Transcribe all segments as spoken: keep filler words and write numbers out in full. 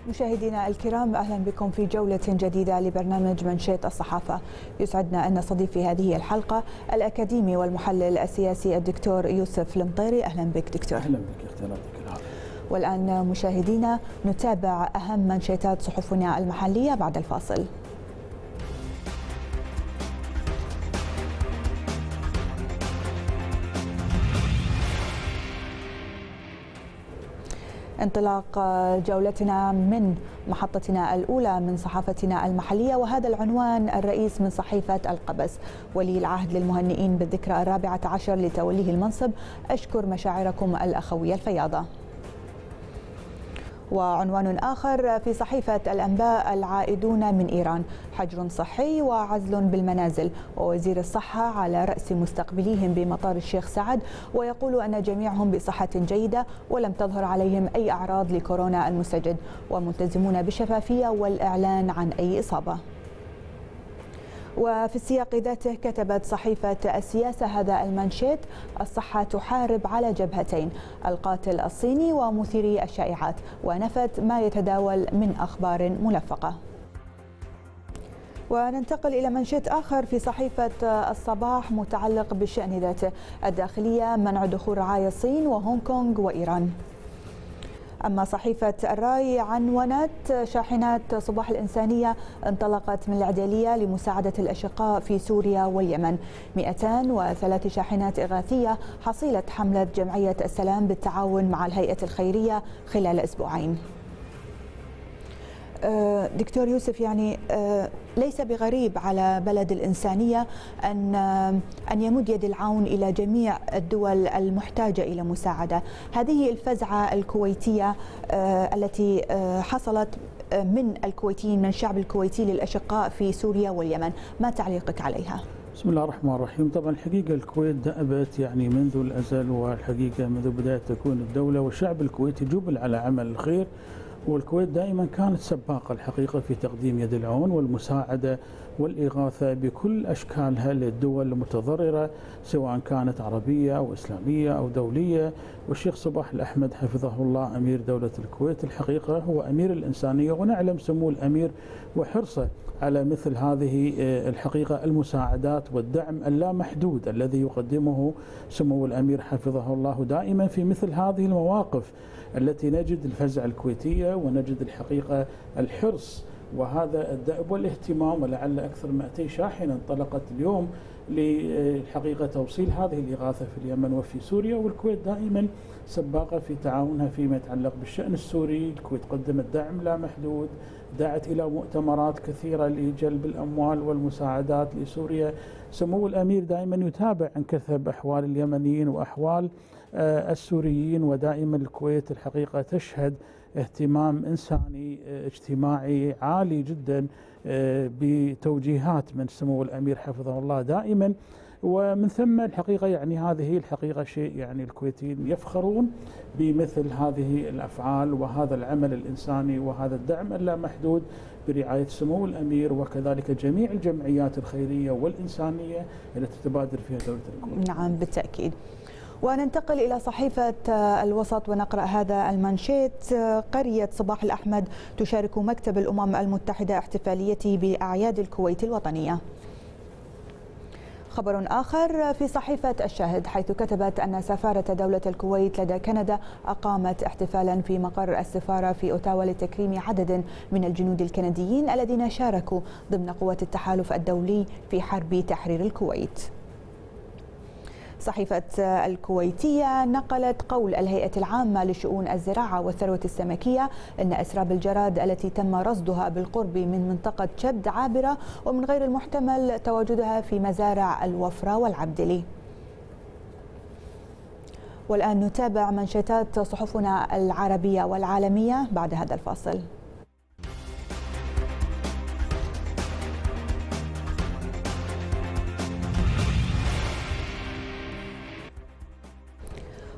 مشاهدينا الكرام، أهلا بكم في جولة جديدة لبرنامج منشيط الصحافة. يسعدنا أن نستضيف في هذه الحلقة الأكاديمي والمحلل السياسي الدكتور يوسف المطيري. أهلا بك دكتور. أهلا بك، اختياراتك العافية. والآن مشاهدينا نتابع أهم منشيطات صحفنا المحلية بعد الفاصل. انطلاق جولتنا من محطتنا الأولى من صحافتنا المحلية، وهذا العنوان الرئيس من صحيفة القبس: ولي العهد للمهنئين بالذكرى الرابعة عشر لتوليه المنصب، أشكر مشاعركم الأخوية الفياضة. وعنوان آخر في صحيفة الأنباء: العائدون من إيران، حجر صحي وعزل بالمنازل، ووزير الصحة على رأس مستقبليهم بمطار الشيخ سعد، ويقول أن جميعهم بصحة جيدة ولم تظهر عليهم أي أعراض لكورونا المستجد، وملتزمون بالشفافية والإعلان عن أي إصابة. وفي السياق ذاته كتبت صحيفة السياسة هذا المنشيط: الصحة تحارب على جبهتين، القاتل الصيني ومثيري الشائعات، ونفت ما يتداول من أخبار ملفقة. وننتقل إلى منشيط آخر في صحيفة الصباح متعلق بالشأن ذاته: الداخلية منع دخول رعايا الصين وهونغ كونغ وإيران. أما صحيفة الراي عنونت: شاحنات صباح الإنسانية انطلقت من العدلية لمساعدة الأشقاء في سوريا واليمن، مئتين وثلاث شاحنات إغاثية حصيلة حملة جمعية السلام بالتعاون مع الهيئة الخيرية خلال أسبوعين. دكتور يوسف، يعني ليس بغريب على بلد الإنسانية أن أن يمد يد العون إلى جميع الدول المحتاجة إلى مساعدة. هذه الفزعة الكويتية التي حصلت من الكويتيين، من الشعب الكويتي للأشقاء في سوريا واليمن، ما تعليقك عليها؟ بسم الله الرحمن الرحيم. طبعا الحقيقة الكويت دأبت يعني منذ الأزل، والحقيقة منذ بداية تكون الدولة والشعب الكويتي جبل على عمل الخير، والكويت دائما كانت سباقة الحقيقة في تقديم يد العون والمساعدة والإغاثة بكل أشكالها للدول المتضررة، سواء كانت عربية أو إسلامية أو دولية. والشيخ صباح الأحمد حفظه الله أمير دولة الكويت الحقيقة هو أمير الإنسانية، ونعلم سمو الأمير وحرصه على مثل هذه الحقيقة المساعدات والدعم اللامحدود الذي يقدمه سمو الأمير حفظه الله دائما في مثل هذه المواقف التي نجد الفزع الكويتية ونجد الحقيقة الحرص وهذا الدأب والاهتمام. ولعل أكثر من مئتي شاحنة انطلقت اليوم للحقيقة توصيل هذه الإغاثة في اليمن وفي سوريا، والكويت دائما سباقة في تعاونها فيما يتعلق بالشأن السوري. الكويت قدمت دعم لا محدود، دعت إلى مؤتمرات كثيرة لجلب الأموال والمساعدات لسوريا. سمو الأمير دائما يتابع عن كثب أحوال اليمنيين وأحوال السوريين، ودائما الكويت الحقيقة تشهد اهتمام إنساني اجتماعي عالي جدا بتوجيهات من سمو الأمير حفظه الله دائما. ومن ثم الحقيقة يعني هذه الحقيقة شيء يعني الكويتيين يفخرون بمثل هذه الأفعال وهذا العمل الإنساني وهذا الدعم اللامحدود برعاية سمو الأمير، وكذلك جميع الجمعيات الخيرية والإنسانية التي تبادر فيها دولة الكويت. نعم بالتأكيد. وننتقل إلى صحيفة الوسط ونقرأ هذا المنشيط: قرية صباح الأحمد تشارك مكتب الأمم المتحدة احتفاليته بأعياد الكويت الوطنية. خبر آخر في صحيفة الشاهد، حيث كتبت أن سفارة دولة الكويت لدى كندا أقامت احتفالا في مقر السفارة في أوتاوا لتكريم عدد من الجنود الكنديين الذين شاركوا ضمن قوات التحالف الدولي في حرب تحرير الكويت. صحيفة الكويتية نقلت قول الهيئة العامة لشؤون الزراعة والثروة السمكية أن أسراب الجراد التي تم رصدها بالقرب من منطقة شبد عابرة، ومن غير المحتمل تواجدها في مزارع الوفرة والعبدلي. والآن نتابع منشطات صحفنا العربية والعالمية بعد هذا الفاصل.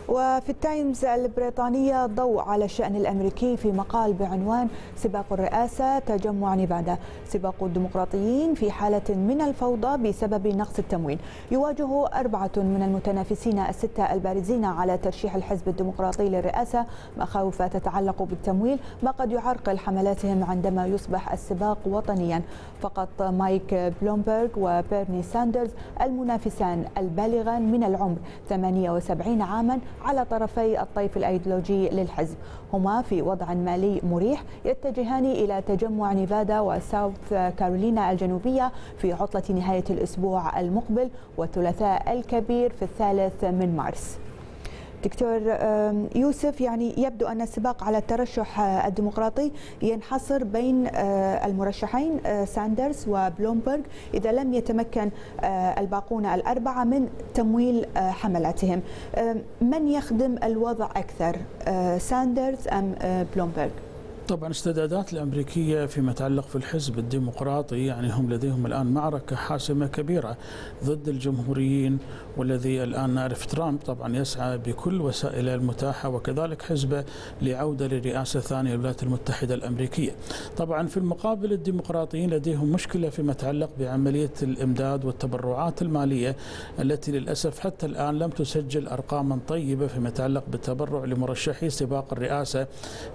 وفي التايمز البريطانية ضوء على الشأن الأمريكي في مقال بعنوان سباق الرئاسة تجمع نيفادا، سباق الديمقراطيين في حالة من الفوضى بسبب نقص التمويل. يواجه أربعة من المتنافسين الستة البارزين على ترشيح الحزب الديمقراطي للرئاسة مخاوف تتعلق بالتمويل، ما قد يعرقل حملاتهم عندما يصبح السباق وطنيا. فقط مايك بلومبرغ وبيرني ساندرز المنافسان البالغان من العمر ثمانية وسبعين عاما على طرفي الطيف الأيديولوجي للحزب، هما في وضع مالي مريح، يتجهان إلى تجمع نيفادا وساوث كارولينا الجنوبية في عطلة نهاية الأسبوع المقبل والثلاثاء الكبير في الثالث من مارس. دكتور يوسف، يعني يبدو أن السباق على الترشح الديمقراطي ينحصر بين المرشحين ساندرز وبلومبرغ إذا لم يتمكن الباقون الأربعة من تمويل حملاتهم. من يخدم الوضع أكثر، ساندرز أم بلومبرغ؟ طبعا استعدادات الأمريكية فيما يتعلق في الحزب الديمقراطي يعني هم لديهم الآن معركة حاسمة كبيرة ضد الجمهوريين، والذي الآن نعرف ترامب طبعا يسعى بكل وسائله المتاحة وكذلك حزبه لعودة لرئاسة ثانية للولايات المتحدة الأمريكية. طبعا في المقابل الديمقراطيين لديهم مشكلة فيما يتعلق بعملية الإمداد والتبرعات المالية التي للأسف حتى الآن لم تسجل أرقاما طيبة فيما يتعلق بالتبرع لمرشحي سباق الرئاسة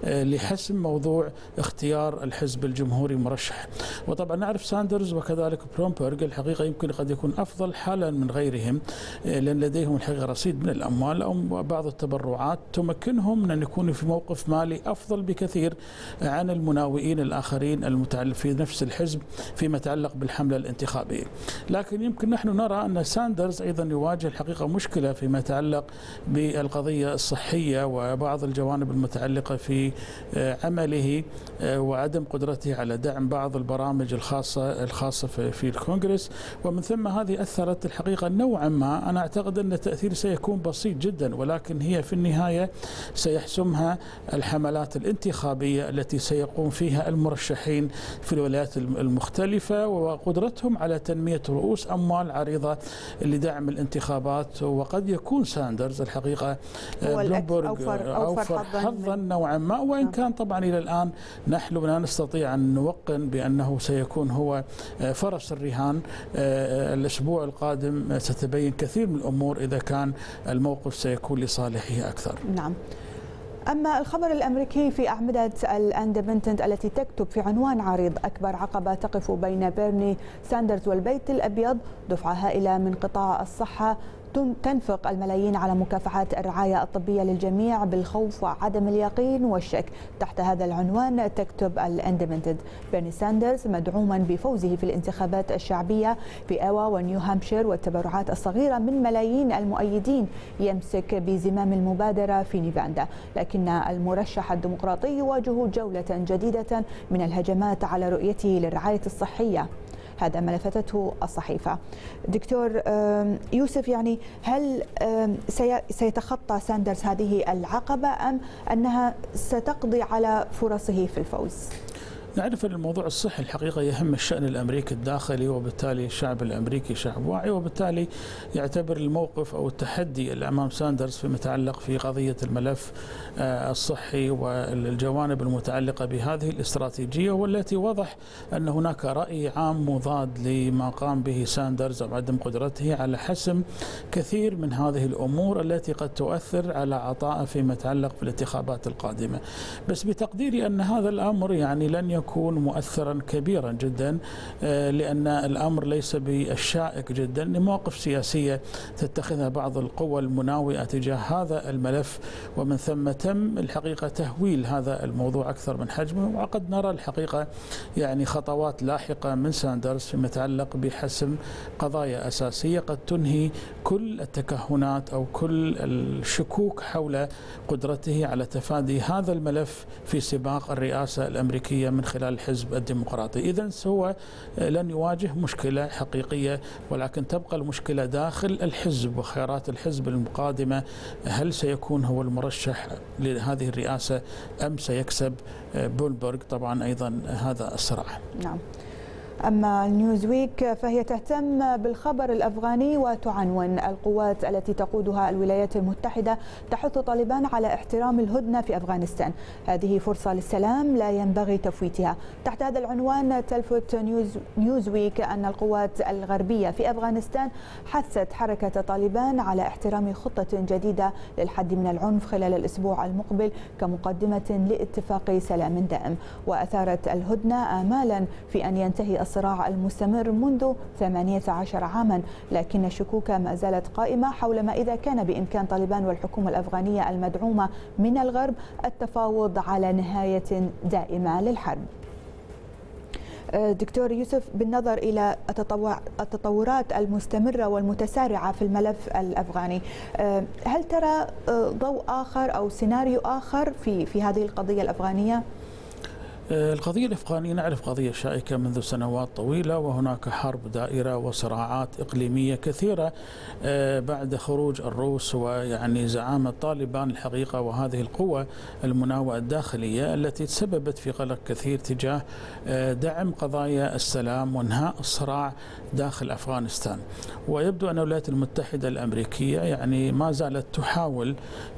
لحسم موضوع موضوع اختيار الحزب الجمهوري مرشح. وطبعا نعرف ساندرز وكذلك بلومبرغ الحقيقة يمكن قد يكون أفضل حالا من غيرهم، لأن لديهم الحقيقة رصيد من الأموال أو بعض التبرعات تمكنهم من أن يكونوا في موقف مالي أفضل بكثير عن المناوئين الآخرين المتعلق في نفس الحزب فيما يتعلق بالحملة الانتخابية. لكن يمكن نحن نرى أن ساندرز أيضا يواجه الحقيقة مشكلة فيما يتعلق بالقضية الصحية وبعض الجوانب المتعلقة في عمل وعدم قدرته على دعم بعض البرامج الخاصة الخاصة في الكونغرس، ومن ثم هذه أثرت الحقيقة نوعا ما. أنا أعتقد أن التأثير سيكون بسيط جدا، ولكن هي في النهاية سيحسمها الحملات الانتخابية التي سيقوم فيها المرشحين في الولايات المختلفة وقدرتهم على تنمية رؤوس أموال عريضة لدعم الانتخابات. وقد يكون ساندرز الحقيقة بلومبرغ أوفر, أوفر حظا نوعا ما، وإن كان طبعا إلى الآن نحن لا نستطيع أن نوقن بأنه سيكون هو فرس الرهان. الأسبوع القادم ستبين كثير من الأمور إذا كان الموقف سيكون لصالحه أكثر. نعم. أما الخبر الأمريكي في أعمدة الأندبندنت التي تكتب في عنوان عريض: أكبر عقبة تقف بين بيرني ساندرز والبيت الأبيض، دفعة هائلة من قطاع الصحة تنفق الملايين على مكافحة الرعاية الطبية للجميع بالخوف وعدم اليقين والشك. تحت هذا العنوان تكتب الاندبندنت: بيرني ساندرز مدعوما بفوزه في الانتخابات الشعبية في ايوا ونيو هامشير والتبرعات الصغيرة من ملايين المؤيدين يمسك بزمام المبادرة في نيفادا، لكن المرشح الديمقراطي يواجه جولة جديدة من الهجمات على رؤيته للرعاية الصحية. هذا ما لفتته الصحيفة. دكتور يوسف، يعني هل سيتخطى ساندرز هذه العقبة أم أنها ستقضي على فرصه في الفوز؟ نعرف أن الموضوع الصحي الحقيقة يهم الشأن الأمريكي الداخلي، وبالتالي الشعب الأمريكي شعب واعي، وبالتالي يعتبر الموقف أو التحدي اللي أمام ساندرز فيما يتعلق في قضية الملف الصحي والجوانب المتعلقة بهذه الاستراتيجية، والتي وضح أن هناك رأي عام مضاد لما قام به ساندرز أو عدم قدرته على حسم كثير من هذه الأمور التي قد تؤثر على عطائه فيما يتعلق في الانتخابات القادمة. بس بتقديري أن هذا الأمر يعني لن يكون يكون مؤثرا كبيرا جدا، لأن الأمر ليس بالشائك جدا لمواقف سياسية تتخذها بعض القوى المناوئة تجاه هذا الملف، ومن ثم تم الحقيقة تهويل هذا الموضوع أكثر من حجمه. وقد نرى الحقيقة يعني خطوات لاحقة من ساندرز فيما يتعلق بحسم قضايا أساسية قد تنهي كل التكهنات أو كل الشكوك حول قدرته على تفادي هذا الملف في سباق الرئاسة الأمريكية من خلال الحزب الديمقراطي. إذن هو لن يواجه مشكلة حقيقية، ولكن تبقى المشكلة داخل الحزب وخيارات الحزب القادمة. هل سيكون هو المرشح لهذه الرئاسة أم سيكسب بولبرغ؟ طبعا أيضا هذا الصراع. نعم. أما نيوزويك فهي تهتم بالخبر الأفغاني وتعنون: القوات التي تقودها الولايات المتحدة تحث طالبان على احترام الهدنة في أفغانستان، هذه فرصة للسلام لا ينبغي تفويتها. تحت هذا العنوان تلفت نيوز نيوزويك أن القوات الغربية في أفغانستان حثت حركة طالبان على احترام خطة جديدة للحد من العنف خلال الأسبوع المقبل كمقدمة لاتفاق سلام دائم، وأثارت الهدنة آمالا في أن ينتهي الصراع المستمر منذ ثمانية عشر عاما، لكن الشكوك ما زالت قائمة حول ما إذا كان بإمكان طالبان والحكومة الأفغانية المدعومة من الغرب التفاوض على نهاية دائمة للحرب. دكتور يوسف، بالنظر إلى التطورات المستمرة والمتسارعة في الملف الأفغاني، هل ترى ضوء آخر أو سيناريو آخر في في هذه القضية الأفغانية؟ القضية الأفغانية نعرف قضية شائكة منذ سنوات طويلة، وهناك حرب دائرة وصراعات إقليمية كثيرة بعد خروج الروس ويعني زعامة طالبان الحقيقة، وهذه القوة المناوئة الداخلية التي تسببت في قلق كثير تجاه دعم قضايا السلام وانهاء الصراع داخل أفغانستان. ويبدو أن الولايات المتحدة الأمريكية يعني ما زالت تحاول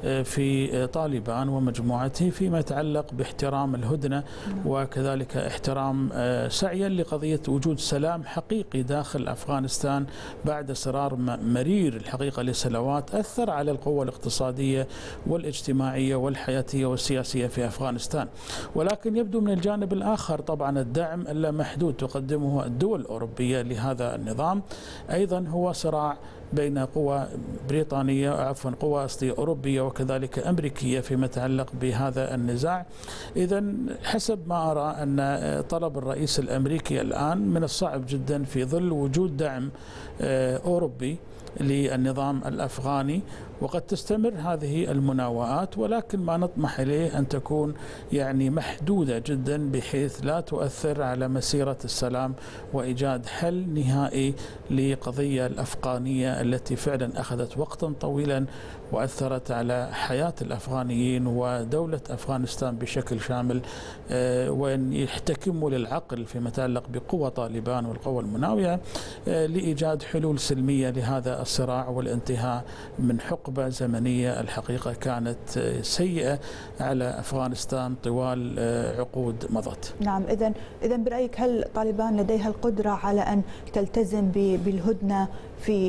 في طالبان ومجموعته فيما يتعلق باحترام الهدنة وكذلك احترام سعيا لقضية وجود سلام حقيقي داخل أفغانستان بعد صراع مرير الحقيقة لسنوات أثر على القوة الاقتصادية والاجتماعية والحياتية والسياسية في أفغانستان. ولكن يبدو من الجانب الآخر طبعا الدعم اللامحدود تقدمه الدول الأوروبية لهذا النظام أيضا هو صراع بين قوى بريطانية عفوا قوى أصلية أوروبية وكذلك أمريكية فيما يتعلق بهذا النزاع. إذا حسب ما أرى أن طلب الرئيس الأمريكي الآن من الصعب جدا في ظل وجود دعم أوروبي للنظام الأفغاني، وقد تستمر هذه المناوئات، ولكن ما نطمح إليه أن تكون يعني محدودة جدا بحيث لا تؤثر على مسيرة السلام وإيجاد حل نهائي لقضية الأفغانية التي فعلا أخذت وقتا طويلا وأثرت على حياة الأفغانيين ودولة أفغانستان بشكل شامل، وأن يحتكموا للعقل فيما يتعلق بقوى طالبان والقوى المناوئة لإيجاد حلول سلمية لهذا الصراع والانتهاء من حقبة زمنية الحقيقة كانت سيئة على أفغانستان طوال عقود مضت. نعم، إذن إذن برأيك هل طالبان لديها القدرة على أن تلتزم بالهدنة في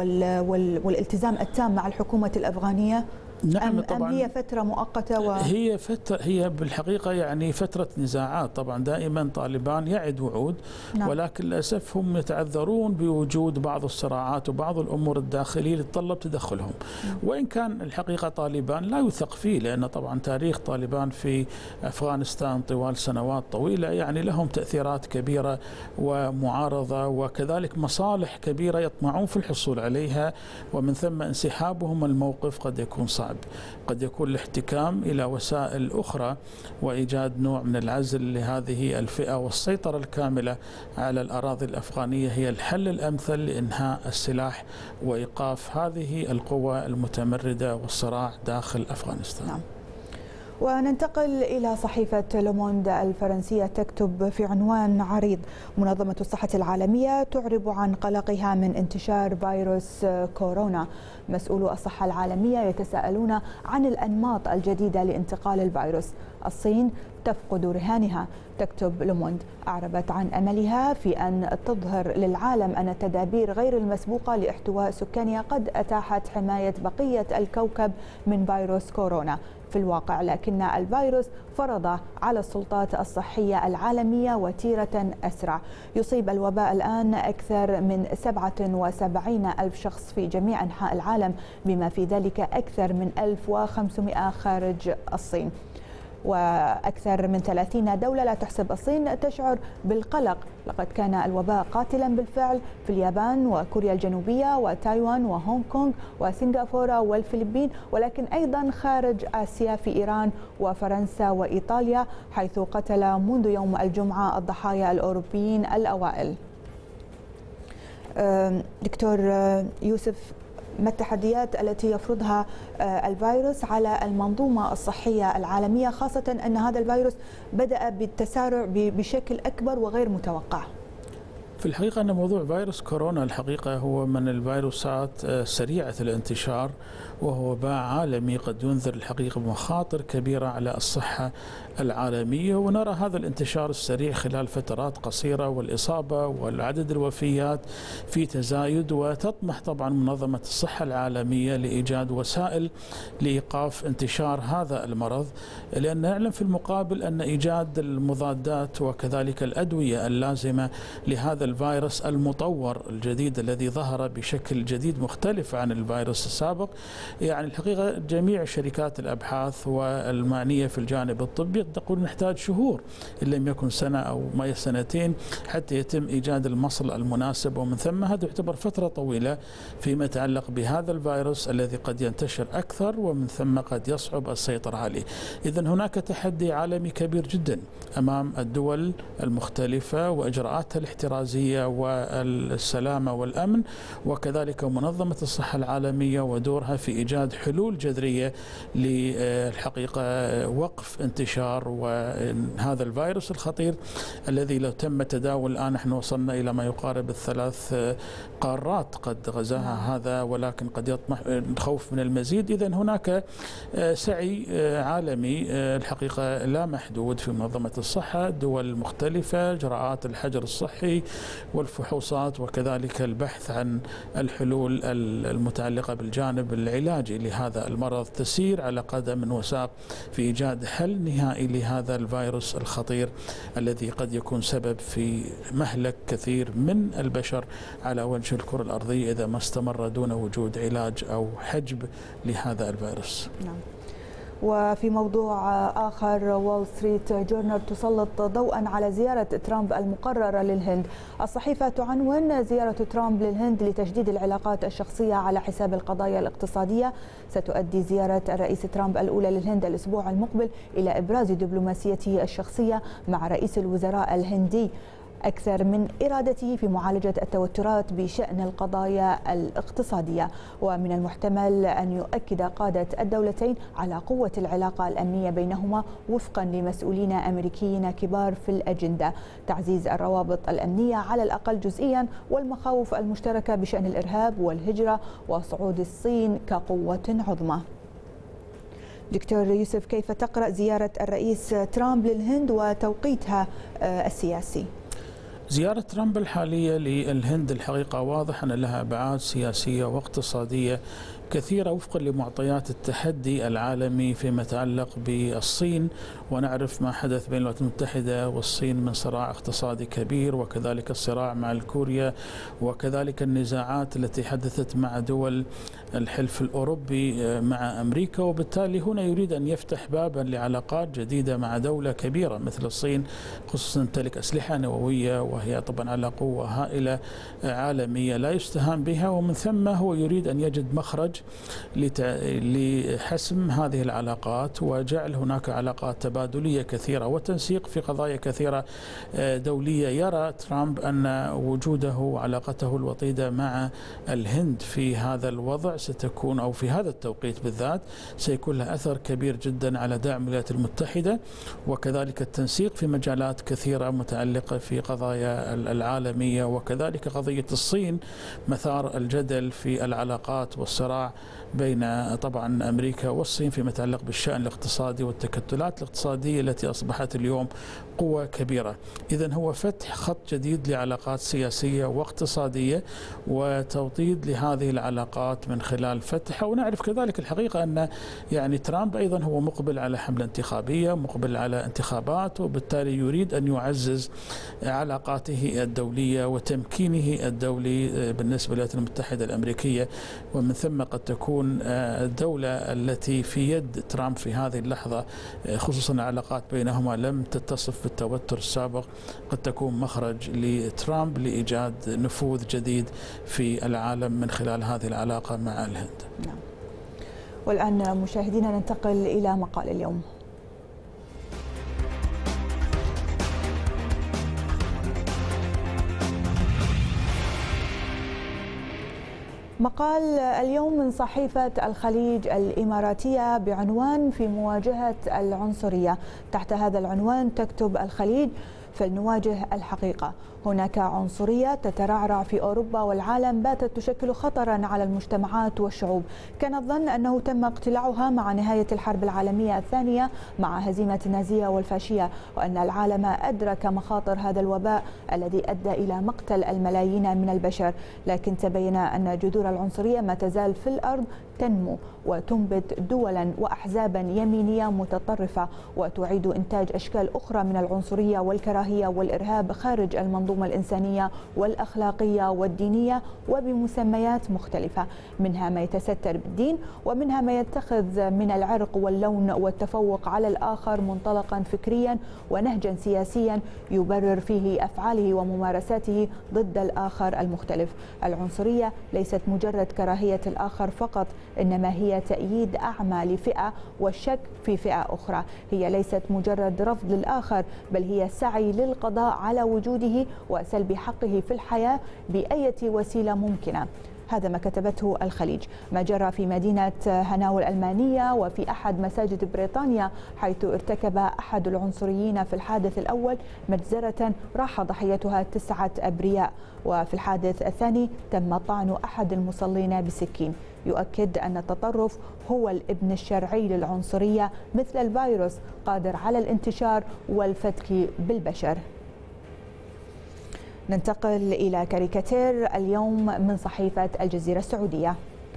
والالتزام التام مع الحكومة الأفغانية؟ نعم أم, طبعا أم هي فترة مؤقتة و... هي فترة هي بالحقيقة يعني فترة نزاعات. طبعا دائما طالبان يعد وعود، نعم. ولكن للأسف هم يتعذرون بوجود بعض الصراعات وبعض الأمور الداخلية اللي تطلب تدخلهم، نعم. وإن كان الحقيقة طالبان لا يثق فيه، لأن طبعا تاريخ طالبان في أفغانستان طوال سنوات طويلة يعني لهم تأثيرات كبيرة ومعارضة وكذلك مصالح كبيرة يطمعون في الحصول عليها، ومن ثم انسحابهم الموقف قد يكون صعب. قد يكون الاحتكام إلى وسائل أخرى وإيجاد نوع من العزل لهذه الفئة والسيطرة الكاملة على الأراضي الأفغانية هي الحل الأمثل لإنهاء السلاح وإيقاف هذه القوى المتمردة والصراع داخل أفغانستان. نعم. وننتقل إلى صحيفة لوموند الفرنسية تكتب في عنوان عريض: منظمة الصحة العالمية تعرب عن قلقها من انتشار فيروس كورونا. مسؤولو الصحة العالمية يتساءلون عن الأنماط الجديدة لانتقال الفيروس. الصين تفقد رهانها. تكتب لوموند: أعربت عن أملها في أن تظهر للعالم أن التدابير غير المسبوقة لاحتواء سكانها قد أتاحت حماية بقية الكوكب من فيروس كورونا. في الواقع لكن الفيروس فرض على السلطات الصحية العالمية وتيرة أسرع. يصيب الوباء الآن أكثر من سبعة وسبعين ألف شخص في جميع أنحاء العالم، بما في ذلك أكثر من ألف وخمسمائة خارج الصين. وأكثر من ثلاثين دولة لا تحسب الصين تشعر بالقلق. لقد كان الوباء قاتلا بالفعل في اليابان وكوريا الجنوبية وتايوان وهونغ كونغ وسنغافورة والفلبين، ولكن أيضا خارج آسيا في إيران وفرنسا وإيطاليا، حيث قتل منذ يوم الجمعة الضحايا الأوروبيين الأوائل. دكتور يوسف، ما التحديات التي يفرضها الفيروس على المنظومة الصحية العالمية، خاصة أن هذا الفيروس بدأ بالتسارع بشكل أكبر وغير متوقع؟ في الحقيقة أن موضوع فيروس كورونا الحقيقة هو من الفيروسات سريعة الانتشار، وهو وباء عالمي قد ينذر الحقيقة بمخاطر كبيرة على الصحة العالمية، ونرى هذا الانتشار السريع خلال فترات قصيرة والإصابة والعدد الوفيات في تزايد. وتطمح طبعا منظمة الصحة العالمية لإيجاد وسائل لإيقاف انتشار هذا المرض، لأن نعلم في المقابل أن إيجاد المضادات وكذلك الأدوية اللازمة لهذا الفيروس المطور الجديد الذي ظهر بشكل جديد مختلف عن الفيروس السابق، يعني الحقيقة جميع شركات الأبحاث والمعنية في الجانب الطبي تقول نحتاج شهور إن لم يكن سنة أو ما سنتين حتى يتم إيجاد المصل المناسب، ومن ثم هذا يعتبر فترة طويلة فيما يتعلق بهذا الفيروس الذي قد ينتشر أكثر ومن ثم قد يصعب السيطرة عليه. إذن هناك تحدي عالمي كبير جدا أمام الدول المختلفة وإجراءاتها الاحترازية والسلامة والأمن، وكذلك منظمة الصحة العالمية ودورها في إيجاد حلول جذرية للحقيقة وقف انتشار وهذا الفيروس الخطير الذي لو تم تداول الآن نحن وصلنا إلى ما يقارب الثلاث قارات قد غزاها هذا، ولكن قد يطمح الخوف من المزيد. إذن هناك سعي عالمي الحقيقة لا محدود في منظمة الصحة، دول مختلفة، إجراءات الحجر الصحي والفحوصات وكذلك البحث عن الحلول المتعلقة بالجانب العلاجي لهذا المرض تسير على قدم وساق في إيجاد حل نهائي لهذا الفيروس الخطير الذي قد يكون سبب في مهلك كثير من البشر على وجه الكرة الأرضية إذا ما استمر دون وجود علاج أو حجب لهذا الفيروس. نعم. وفي موضوع آخر، وول ستريت جورنال تسلط ضوءا على زيارة ترامب المقررة للهند. الصحيفة تعنون زيارة ترامب للهند لتجديد العلاقات الشخصية على حساب القضايا الاقتصادية. ستؤدي زيارة الرئيس ترامب الأولى للهند الأسبوع المقبل إلى إبراز دبلوماسيته الشخصية مع رئيس الوزراء الهندي أكثر من إرادته في معالجة التوترات بشأن القضايا الاقتصادية. ومن المحتمل أن يؤكد قادة الدولتين على قوة العلاقة الأمنية بينهما وفقا لمسؤولين أمريكيين كبار في الأجندة، تعزيز الروابط الأمنية على الأقل جزئيا، والمخاوف المشتركة بشأن الإرهاب والهجرة وصعود الصين كقوة عظمى. دكتور يوسف، كيف تقرأ زيارة الرئيس ترامب للهند وتوقيتها السياسي؟ زيارة ترامب الحالية للهند الحقيقة واضح أن لها أبعاد سياسية واقتصادية كثيرة وفقا لمعطيات التحدي العالمي فيما يتعلق بالصين، ونعرف ما حدث بين الولايات المتحدة والصين من صراع اقتصادي كبير، وكذلك الصراع مع الكوريا، وكذلك النزاعات التي حدثت مع دول الحلف الأوروبي مع أمريكا. وبالتالي هنا يريد أن يفتح بابا لعلاقات جديدة مع دولة كبيرة مثل الصين، خصوصا تمتلك أسلحة نووية وهي طبعا على قوة هائلة عالمية لا يستهان بها، ومن ثم هو يريد أن يجد مخرج لحسم هذه العلاقات وجعل هناك علاقات تبادلية كثيرة وتنسيق في قضايا كثيرة دولية. يرى ترامب أن وجوده وعلاقته الوطيدة مع الهند في هذا الوضع ستكون أو في هذا التوقيت بالذات سيكون له أثر كبير جدا على دعم الولايات المتحدة، وكذلك التنسيق في مجالات كثيرة متعلقة في قضايا العالمية، وكذلك قضية الصين مثار الجدل في العلاقات والصراع بين طبعا أمريكا والصين فيما يتعلق بالشأن الاقتصادي والتكتلات الاقتصادية التي أصبحت اليوم قوة كبيرة. إذن هو فتح خط جديد لعلاقات سياسية واقتصادية وتوطيد لهذه العلاقات من خلال فتحها. ونعرف كذلك الحقيقة أن يعني ترامب أيضا هو مقبل على حملة انتخابية، مقبل على انتخابات، وبالتالي يريد أن يعزز علاقاته الدولية وتمكينه الدولي بالنسبة للولايات المتحدة الأمريكية، ومن ثم قد تكون الدولة التي في يد ترامب في هذه اللحظة خصوصا العلاقات بينهما لم تتصف بالتوتر السابق قد تكون مخرج لترامب لإيجاد نفوذ جديد في العالم من خلال هذه العلاقة مع الهند. نعم. والآن مشاهدينا ننتقل إلى مقال اليوم. مقال اليوم من صحيفة الخليج الإماراتية بعنوان في مواجهة العنصرية. تحت هذا العنوان تكتب الخليج: فلنواجه الحقيقة. هناك عنصرية تترعرع في أوروبا والعالم باتت تشكل خطرا على المجتمعات والشعوب. كان الظن أنه تم اقتلاعها مع نهاية الحرب العالمية الثانية مع هزيمة النازية والفاشية، وأن العالم أدرك مخاطر هذا الوباء الذي أدى إلى مقتل الملايين من البشر، لكن تبين أن جذور العنصرية ما تزال في الأرض تنمو وتنبت دولا وأحزابا يمينية متطرفة، وتعيد إنتاج أشكال أخرى من العنصرية والكراهية والإرهاب خارج المنظومة الإنسانية والأخلاقية والدينية وبمسميات مختلفة، منها ما يتستر بالدين ومنها ما يتخذ من العرق واللون والتفوق على الآخر منطلقا فكريا ونهجا سياسيا يبرر فيه أفعاله وممارساته ضد الآخر المختلف. العنصرية ليست مجرد كراهية الآخر فقط، إنما هي تأييد أعمى لفئة والشك في فئة أخرى. هي ليست مجرد رفض للآخر، بل هي سعي للقضاء على وجوده وسلب حقه في الحياة بأية وسيلة ممكنة. هذا ما كتبته الخليج. ما جرى في مدينة هاناو الألمانية وفي أحد مساجد بريطانيا، حيث ارتكب أحد العنصريين في الحادث الأول مجزرة راح ضحيتها تسعة أبرياء، وفي الحادث الثاني تم طعن أحد المصلين بسكين. يؤكد أن التطرف هو الابن الشرعي للعنصرية، مثل الفيروس قادر على الانتشار والفتك بالبشر. ننتقل إلى كاريكاتير اليوم من صحيفة الجزيرة السعودية.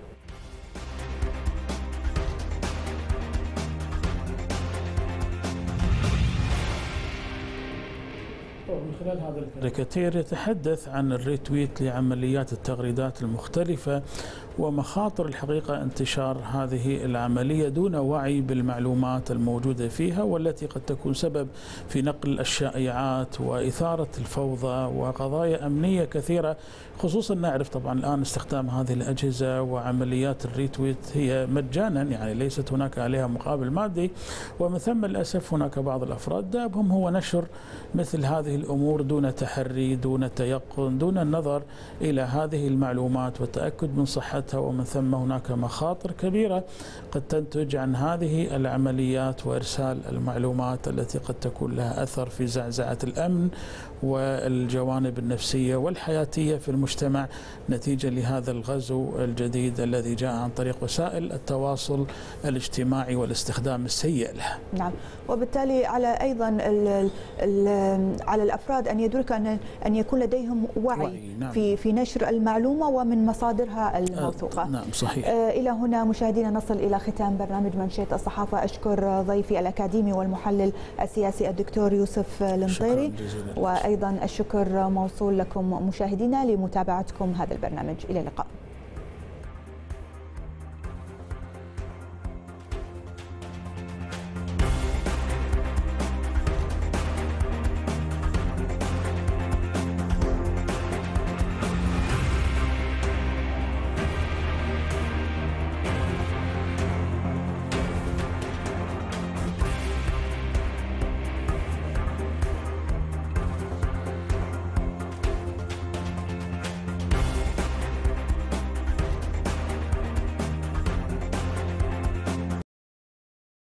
من خلال هذا الكاريكاتير يتحدث عن الريتويت لعمليات التغريدات المختلفة ومخاطر الحقيقة انتشار هذه العملية دون وعي بالمعلومات الموجودة فيها، والتي قد تكون سبب في نقل الشائعات وإثارة الفوضى وقضايا أمنية كثيرة. خصوصا نعرف طبعا الآن استخدام هذه الأجهزة وعمليات الريتويت هي مجانا، يعني ليست هناك عليها مقابل مادي، ومن ثم للأسف هناك بعض الأفراد دابهم هو نشر مثل هذه الأمور دون تحري، دون تيقن، دون النظر إلى هذه المعلومات والتأكد من صحتها، ومن ثم هناك مخاطر كبيرة قد تنتج عن هذه العمليات وإرسال المعلومات التي قد تكون لها أثر في زعزعة الأمن والجوانب النفسية والحياتية في المجتمع نتيجة لهذا الغزو الجديد الذي جاء عن طريق وسائل التواصل الاجتماعي والاستخدام السيء لها. نعم، وبالتالي على أيضا ال ال على الأفراد أن يدرك أن أن يكون لديهم وعي, وعي نعم. في في نشر المعلومة ومن مصادرها الموثوقة. نعم صحيح. آه إلى هنا مشاهدينا نصل إلى ختام برنامج منشية الصحافة. أشكر ضيفي الأكاديمي والمحلل السياسي الدكتور يوسف المطيري، وأيضا الشكر موصول لكم مشاهدينا لمتابعتكم هذا البرنامج. إلى اللقاء.